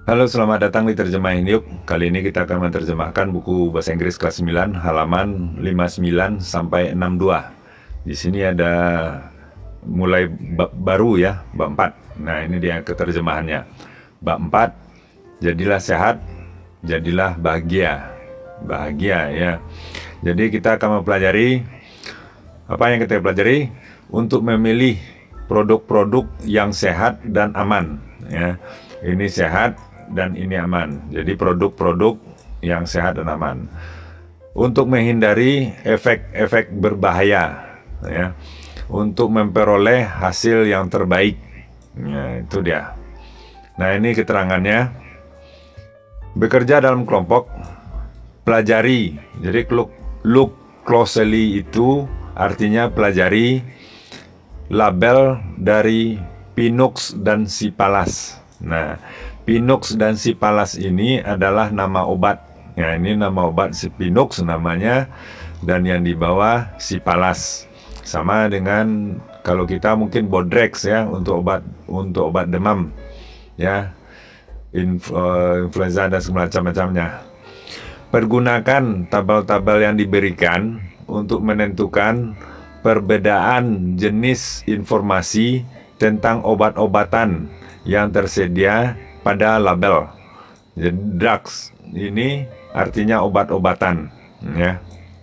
Halo, selamat datang di Terjemahin Yuk. Kali ini kita akan menerjemahkan buku bahasa Inggris kelas 9 halaman 59 sampai 62. Di sini ada mulai bab baru ya, bab 4. Nah, ini dia keterjemahannya. Bab 4, jadilah sehat, jadilah bahagia. Bahagia ya. Jadi kita akan mempelajari apa yang kita pelajari untuk memilih produk-produk yang sehat dan aman ya. Ini sehat dan ini aman. Jadi produk-produk yang sehat dan aman. Untuk menghindari efek-efek berbahaya ya. Untuk memperoleh hasil yang terbaik. Ya, itu dia. Nah, ini keterangannya. Bekerja dalam kelompok, pelajari. Jadi look closely itu artinya pelajari label dari Pinux dan Cipalas. Nah, Pinux dan Cipalas ini adalah nama obat. Ya, ini nama obat si Pinux namanya, dan yang di bawah Cipalas. Sama dengan kalau kita mungkin Bodrex ya untuk obat demam ya, influenza dan semacam-macamnya. Pergunakan tabel-tabel yang diberikan untuk menentukan perbedaan jenis informasi tentang obat-obatan yang tersedia pada label. Jadi drugs ini artinya obat-obatan ya.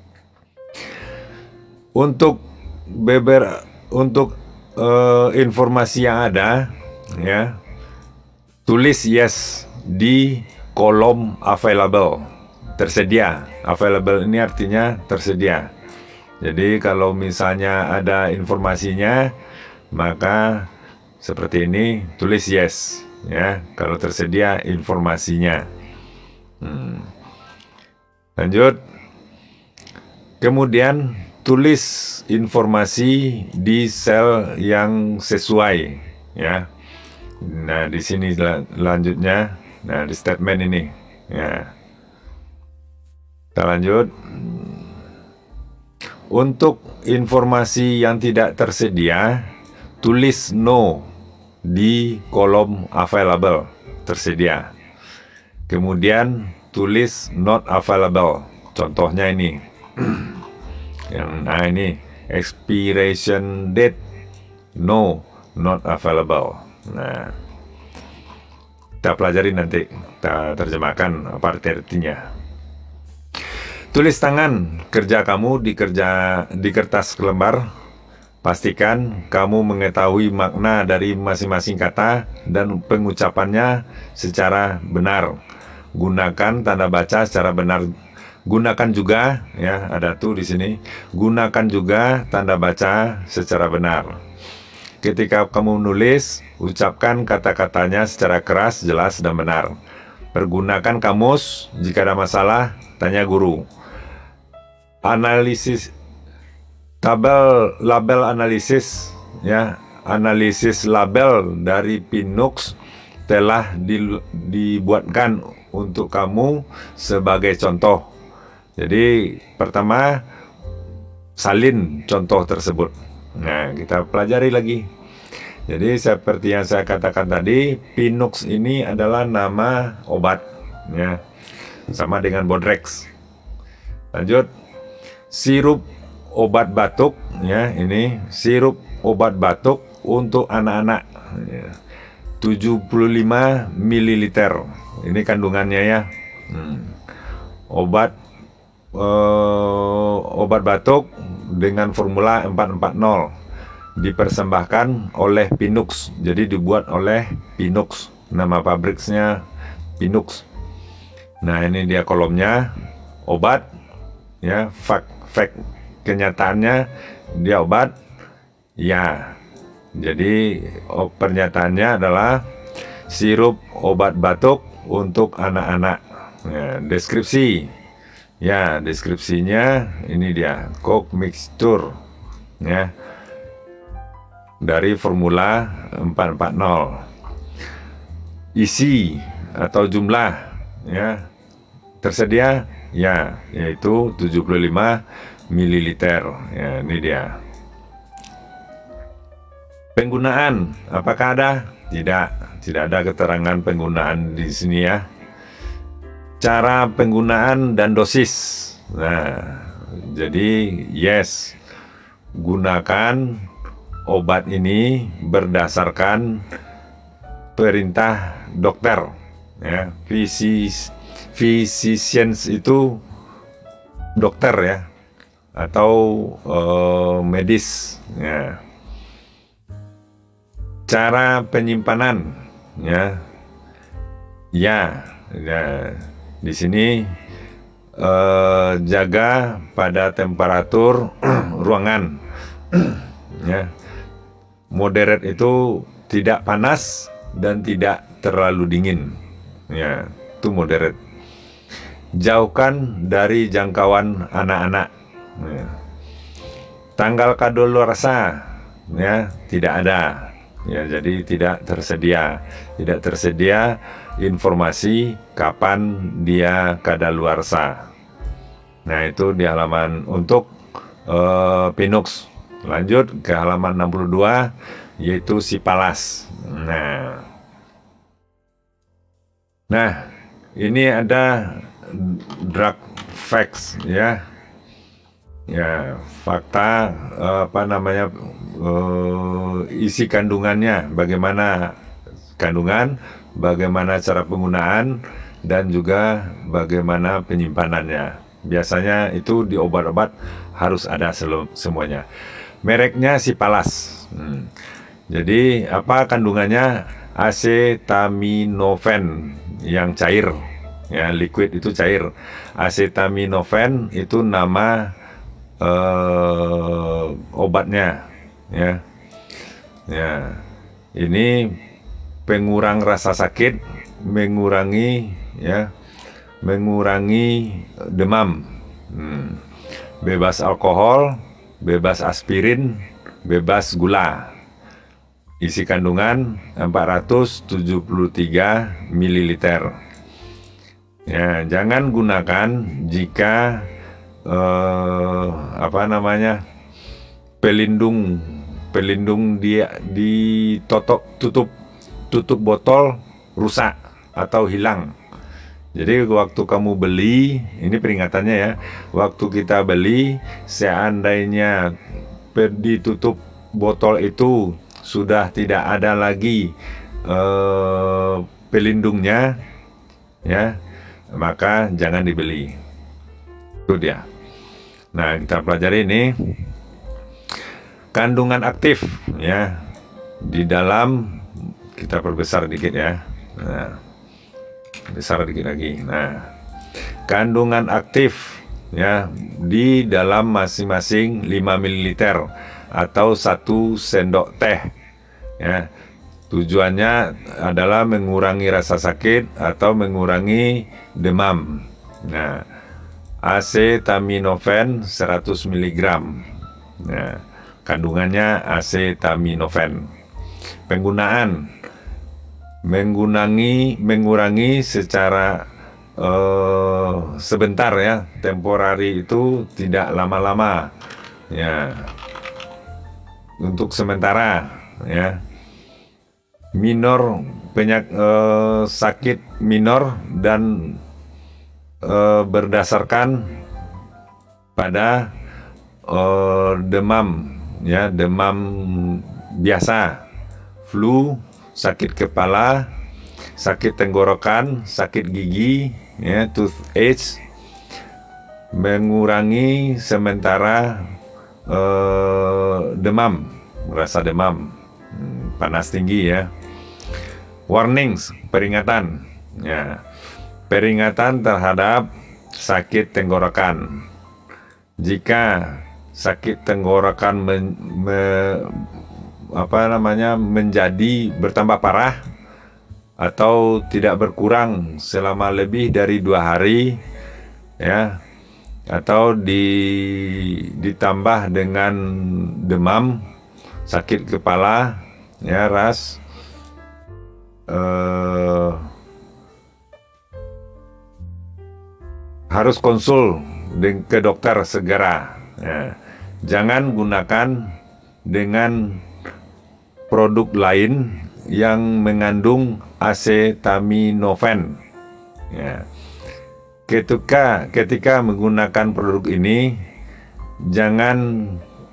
Untuk informasi yang ada ya, tulis yes di kolom available, tersedia. Available ini artinya tersedia. Jadi kalau misalnya ada informasinya, maka seperti ini tulis yes ya, kalau tersedia informasinya. Lanjut. Kemudian tulis informasi di sel yang sesuai ya. Nah, di sini lanjutnya. Nah, di statement ini ya. Kita lanjut. Untuk informasi yang tidak tersedia, tulis no di kolom available, tersedia. Kemudian tulis not available. Contohnya ini. Nah, ini expiration date no, not available. Nah, kita pelajari nanti, kita terjemahkan apa artinya. Tulis tangan kerja kamu di kertas lembar. Pastikan kamu mengetahui makna dari masing-masing kata dan pengucapannya secara benar. Gunakan tanda baca secara benar. Gunakan juga ya, ada tuh di sini. Gunakan juga tanda baca secara benar. Ketika kamu menulis, ucapkan kata-katanya secara keras, jelas, dan benar. Pergunakan kamus. Jika ada masalah, tanya guru. Analisis label analisis ya, analisis label dari Pinux telah dibuatkan untuk kamu sebagai contoh. Jadi pertama salin contoh tersebut. Nah, kita pelajari lagi. Jadi seperti yang saya katakan tadi, Pinux ini adalah nama obat ya, sama dengan Bodrex. Lanjut. Sirup obat batuk ya, ini sirup obat batuk untuk anak-anak ya, 75 ml. Ini kandungannya ya. Obat batuk dengan formula 440 dipersembahkan oleh Pinux. Jadi dibuat oleh Pinux. Nama pabriknya Pinux. Nah, ini dia kolomnya. Obat ya, fact kenyataannya dia obat ya. Jadi pernyataannya adalah sirup obat batuk untuk anak-anak ya. Deskripsi ya, deskripsinya ini dia, Coke mixture ya, dari formula 440. Isi atau jumlah ya, tersedia ya, yaitu 75 ml ya, ini dia. Penggunaan, apakah ada? Tidak, tidak ada keterangan penggunaan di sini ya. Cara penggunaan dan dosis. Nah, jadi yes, gunakan obat ini berdasarkan perintah dokter ya. Physicians itu dokter ya, atau medis ya. Cara penyimpanan ya, di sini jaga pada temperatur ruangan ya. Moderate itu tidak panas dan tidak terlalu dingin ya, itu moderate. Jauhkan dari jangkauan anak-anak ya. Tanggal kadaluarsa ya tidak ada ya, jadi tidak tersedia informasi kapan dia kadaluarsa. Nah, itu di halaman untuk Pinux. Lanjut ke halaman 62, yaitu sipalas. Nah, ini ada drug facts ya. Ya, fakta isi kandungannya, bagaimana kandungan, bagaimana cara penggunaan, dan juga bagaimana penyimpanannya. Biasanya itu di obat-obat harus ada semuanya. Mereknya Sipalas. Jadi apa kandungannya? Acetaminophen yang cair, ya, liquid itu cair. Acetaminophen itu nama obatnya, ya. Ya, ini pengurang rasa sakit, mengurangi demam, bebas alkohol, bebas aspirin, bebas gula. Isi kandungan 473 ml. Ya, jangan gunakan jika pelindung di tutup botol rusak atau hilang. Jadi waktu kamu beli, ini peringatannya ya, waktu kita beli, seandainya ditutup botol itu sudah tidak ada lagi pelindungnya, ya, maka jangan dibeli. Itu dia. Nah, kita pelajari ini kandungan aktif, ya, di dalam, kita perbesar dikit ya. Nah, besar dikit lagi. Nah, kandungan aktif, ya, di dalam masing-masing 5 ml atau 1 sendok teh, ya. Tujuannya adalah mengurangi rasa sakit atau mengurangi demam. Nah, acetaminophen 100 mg. Nah, kandungannya acetaminophen. Penggunaan: mengurangi secara sebentar, ya, temporari itu tidak lama-lama, ya, untuk sementara, ya. Minor, sakit minor dan berdasarkan pada demam, ya, demam biasa, flu, sakit kepala, sakit tenggorokan, sakit gigi, ya, toothache. Mengurangi sementara demam, rasa demam, panas tinggi, ya. Warnings, peringatan, ya, peringatan terhadap sakit tenggorokan. Jika sakit tenggorokan menjadi bertambah parah atau tidak berkurang selama lebih dari 2 hari, ya, atau ditambah dengan demam, sakit kepala, ya, ras, harus konsul ke dokter segera, ya. Jangan gunakan dengan produk lain yang mengandung acetaminophen. Ya. Ketika menggunakan produk ini, jangan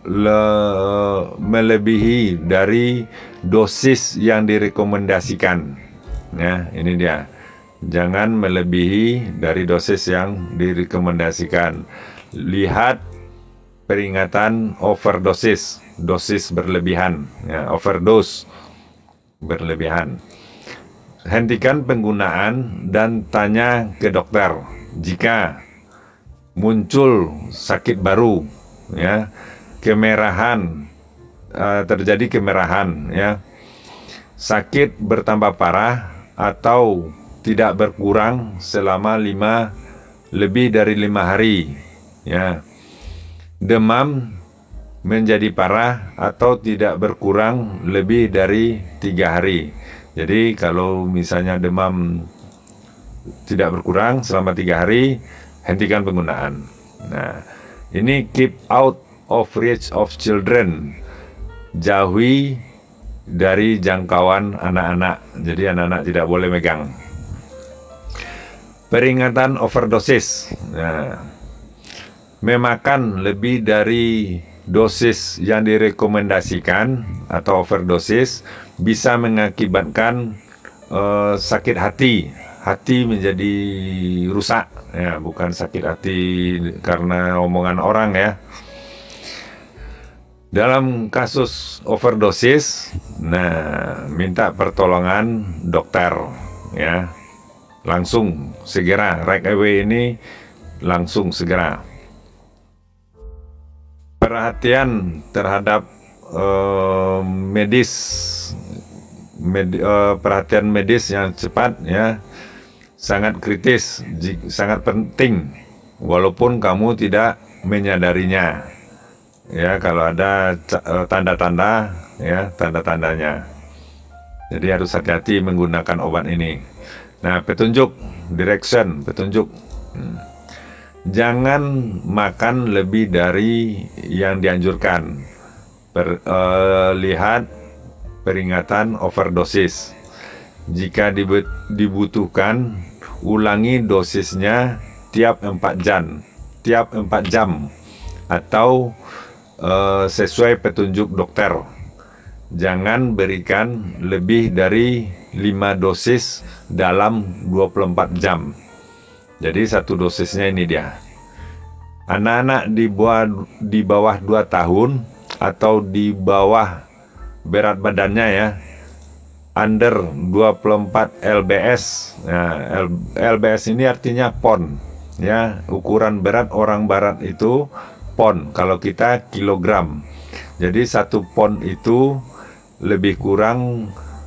melebihi dari dosis yang direkomendasikan. Ya, ini dia. Jangan melebihi dari dosis yang direkomendasikan. Lihat peringatan overdosis, dosis berlebihan, ya, overdose berlebihan. Hentikan penggunaan dan tanya ke dokter jika muncul sakit baru, ya, kemerahan, terjadi kemerahan, ya, sakit bertambah parah atau tidak berkurang selama lebih dari 5 hari, ya, demam menjadi parah atau tidak berkurang lebih dari 3 hari. Jadi kalau misalnya demam tidak berkurang selama 3 hari, hentikan penggunaan. Nah, ini keep out of reach of children, jauhi dari jangkauan anak-anak. Jadi anak-anak tidak boleh megang. Peringatan overdosis. Nah, memakan lebih dari dosis yang direkomendasikan atau overdosis bisa mengakibatkan sakit hati. Hati menjadi rusak, ya, bukan sakit hati karena omongan orang, ya. Dalam kasus overdosis, nah, minta pertolongan dokter, ya, langsung segera, right away ini langsung segera. Perhatian terhadap perhatian medis yang cepat, ya, sangat kritis, sangat penting, walaupun kamu tidak menyadarinya, ya, kalau ada tanda-tanda, ya, tanda-tandanya. Jadi harus hati-hati menggunakan obat ini. Nah, petunjuk, direction, petunjuk. Jangan makan lebih dari yang dianjurkan. Lihat peringatan overdosis. Jika dibutuhkan, ulangi dosisnya tiap 4 jam atau sesuai petunjuk dokter. Jangan berikan lebih dari 5 dosis dalam 24 jam. Jadi satu dosisnya ini dia. Anak-anak di bawah 2 tahun atau di bawah berat badannya, ya, under 24 lbs. Nah, lbs ini artinya pon, ya, ukuran berat orang barat itu pon, kalau kita kilogram. Jadi 1 pon itu lebih kurang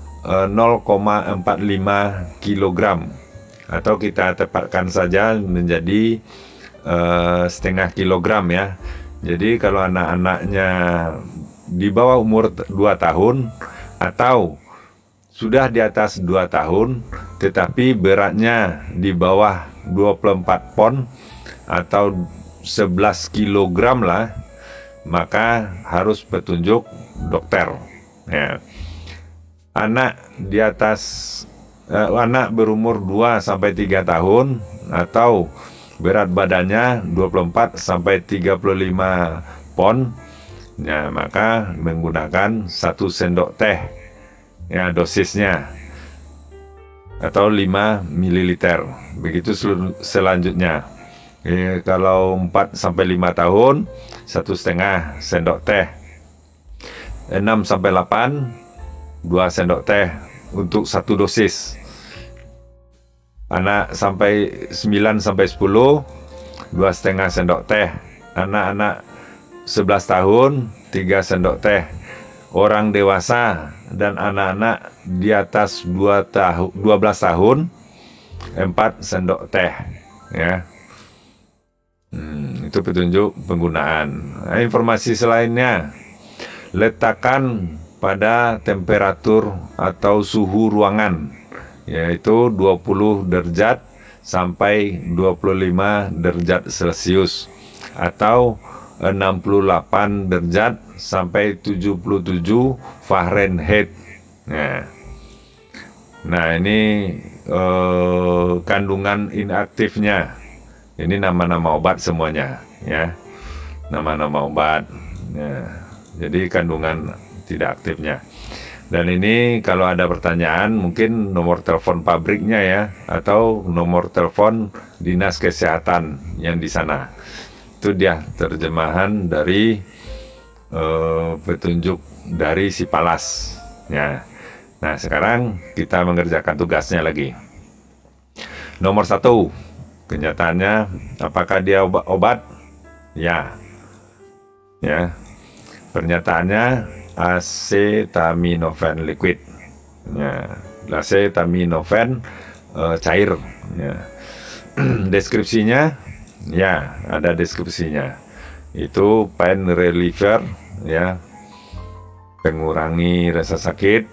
0,45 kilogram, atau kita tepatkan saja menjadi setengah kilogram, ya. Jadi kalau anak-anaknya di bawah umur 2 tahun atau sudah di atas 2 tahun tetapi beratnya di bawah 24 pon atau 11 kilogram lah, maka harus petunjuk dokter, ya. Anak di atas anak berumur 2 sampai 3 tahun atau berat badannya 24 sampai 35 pon, ya, maka menggunakan 1 sendok teh, ya, dosisnya, atau 5 ml. Begitu selanjutnya. Kalau 4 sampai 5 tahun 1,5 sendok teh. 6 sampai 8 2 sendok teh untuk 1 dosis. Anak sampai 9 sampai 10 2,5 sendok teh. Anak-anak 11 tahun 3 sendok teh. Orang dewasa dan anak-anak di atas 12 tahun 4 sendok teh, ya. Itu petunjuk penggunaan. Nah, informasi selainnya, letakkan pada temperatur atau suhu ruangan, yaitu 20 derajat sampai 25 derajat Celcius atau 68 derajat sampai 77 Fahrenheit. Nah, Nah, ini kandungan inaktifnya. Ini nama-nama obat semuanya, ya. Nama-nama obat. Ya. Jadi kandungan tidak aktifnya. Dan ini kalau ada pertanyaan, mungkin nomor telepon pabriknya ya, atau nomor telepon dinas kesehatan yang di sana. Itu dia terjemahan dari petunjuk dari si Palas. Ya. Nah, sekarang kita mengerjakan tugasnya lagi. Nomor 1, kenyataannya apakah dia obat? Ya. Ya. Pernyataannya acetaminophen liquid. Ya, acetaminophen cair. Ya. Deskripsinya, ya ada deskripsinya. Itu pain reliever, ya, pengurangi rasa sakit.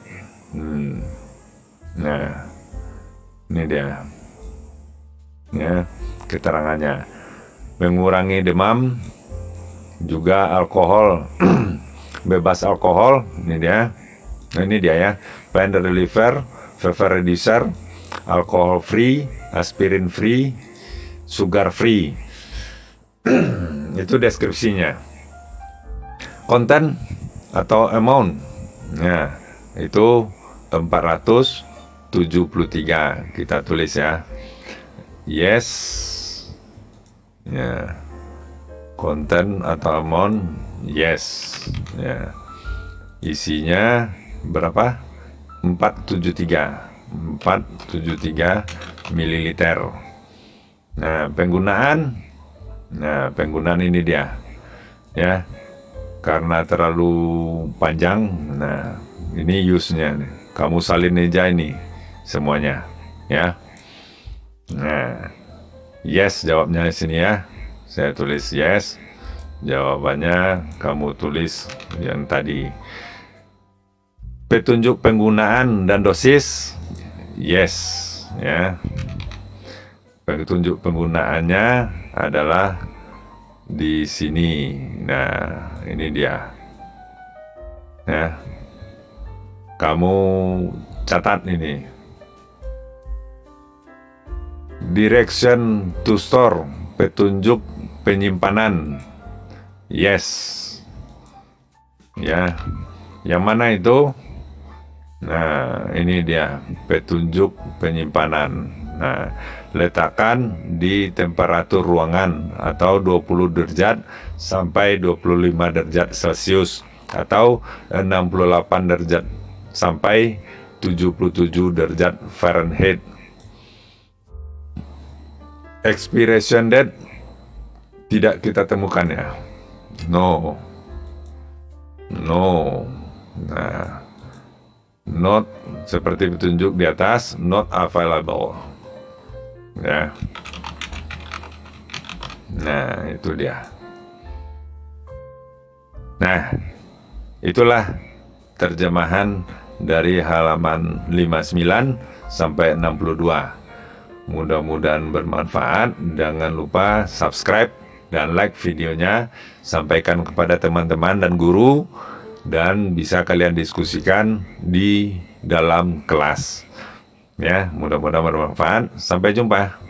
Nah, ini dia, ya, keterangannya. Mengurangi demam, juga alkohol. Bebas alkohol, ini dia. Nah, ini dia ya, pain reliever, fever reducer, alcohol free, aspirin free, sugar free. Itu deskripsinya. Konten atau amount, nah itu 473, kita tulis ya. Yes, ya. Konten atau amount, yes, ya. Isinya berapa? 473 mililiter. Nah, penggunaan ini dia, ya. Karena terlalu panjang, nah ini use-nya. Kamu salin aja ini semuanya, ya. Nah, yes jawabnya di sini ya. Saya tulis yes. Jawabannya kamu tulis yang tadi. Petunjuk penggunaan dan dosis, yes, ya. Petunjuk penggunaannya adalah di sini. Nah, ini dia. Ya. Kamu catat ini. Direction to store, petunjuk penyimpanan. Yes. Ya. Yang mana itu? Nah, ini dia petunjuk penyimpanan. Nah, letakkan di temperatur ruangan atau 20 derajat sampai 25 derajat Celcius atau 68 derajat sampai 77 derajat Fahrenheit. Expiration date tidak kita temukan ya. No. Nah, not seperti petunjuk di atas, not available. Ya. Nah, itu dia. Nah, itulah terjemahan dari halaman 59 sampai 62. Mudah-mudahan bermanfaat. Jangan lupa subscribe dan like videonya. Sampaikan kepada teman-teman dan guru, dan bisa kalian diskusikan di dalam kelas. Ya, mudah-mudahan bermanfaat. Sampai jumpa.